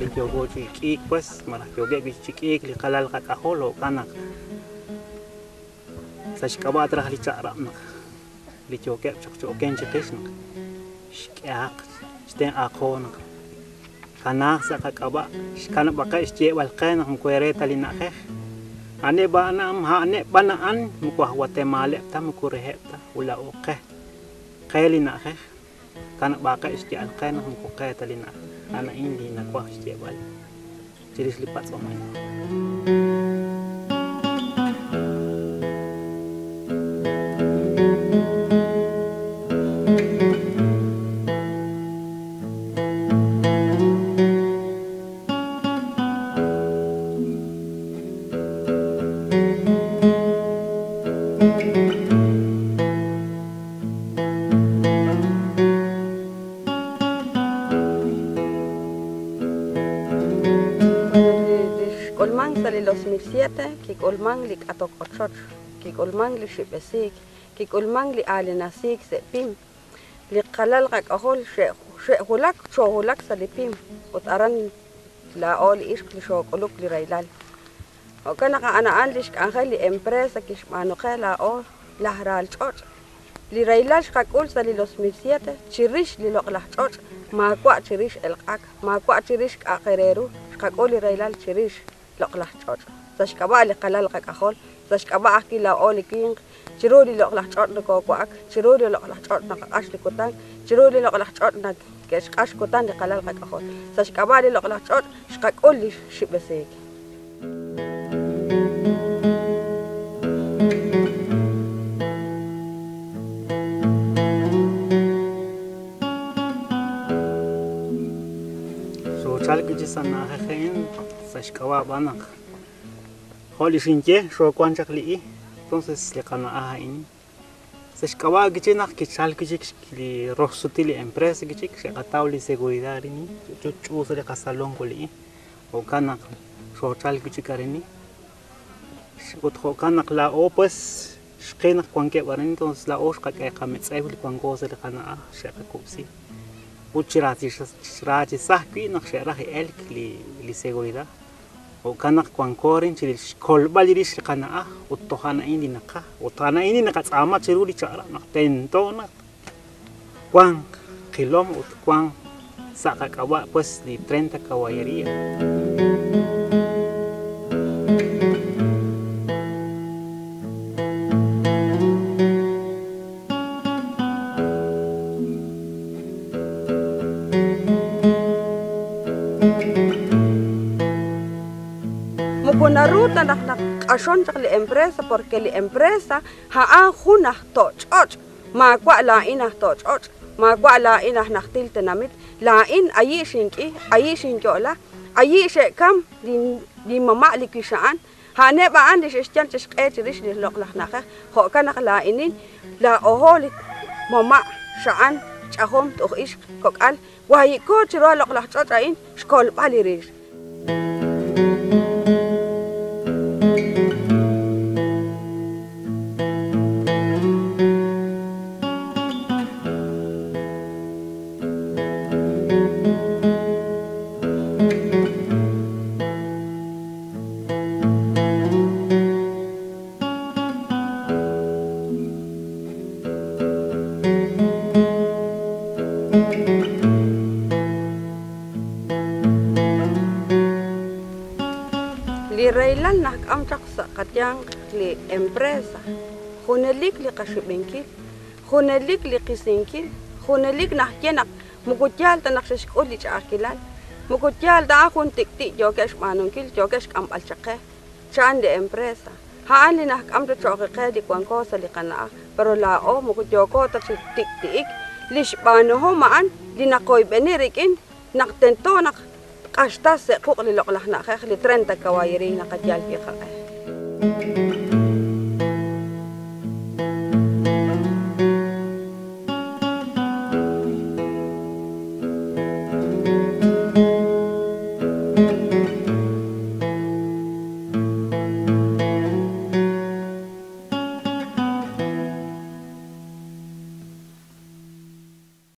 jogo chiquik pues malah jogue chiquik li kalal kakaholo kanak sashkaba atrás li chara nak li jogue chokchoken chikis nak shkiak sten akho nak kanak sa kakaba kana baka isje walqan nak kuereta li nakhe ane bana ha ane banaan mukwah Guatemala ta mukurehta ula oke kali nakhe kana baka isje alqan nak mukuqeta li nak anak ini nak kuah isje wal jadi selipat somai Los 2007 que colman li Lote Ocho que colman li shipesik que colman li alenasik se pim li qalal qaqol shehulak shohulak salipim utaran la ol ish li shoquluk li railal o kana ana anlish angel li empresa que shmano qala o la ral chot li railal qaqul sali los 2007 chirish li loqlah chot ma kwa chirish el qaq ma kwa chirish aqereru qaqul li railal chirish لقلح شوت تشكبا لقلال قاخول تشكبا اكي لا اولكين شرودي لقلح شوت نكوكواك شرودي لقلح شوت نقاش لكوتان شرودي لقلح شوت نكاش كوتان لقلال قاخول تشكبا لقلح شوت شقول لي شبسيك sal sana hahen sashkawa banak holi sinche sho kwanchak li entonces le kana ini sashkawa gichinak kichal kichik li rohsutili empresa gichik shaqataw li seguridad ini chuchu sele kasalon koli o kanak sho chal kichikarini otro kanak la o pues shqinak kwanke barin entonces la o shqaqay qametsay li kwanko sele kana shaqa kupsi Uchirati sahki nak sherahi elk li seguridad o kanak kwankorin chili kolba liris kana utohana ini naka utana ini naka sama chiruli cara nak tento nak kwang kilom ut kwang saka kawa pues di 30 caballería Una ruta nak ashon chak li empresa porque li empresa haan khunah tochot ma kwa la inah tochot ma kwa la inah naktil tenamit la in ayi shinki ola ayi shekam di mama li kishaan hane ba andi shishchan chishqet rish li loqlah nakha ho kanak la inin la oholi mama shaan chahom to ish kokal wa yiko chiro loqlah chot ain shkol bali rish Railal nak amchak sa katyang li empresa hunelik li kashibinkil hunelik li kisinkil hunelik nak yenak mukutyal tanak shishkuli chakilal mukutyal da akun tikti jokesh manunkil jokesh kam alchaqe chan de empresa haan li nak amto choqe di kwankosa li kana pero la o mukujoko ta tiktik li shbanoho maan li nakoy benirikin nak tento nak Hasta se puqli loqlah na khakh li 30 kawairi na qadjal fi khaqah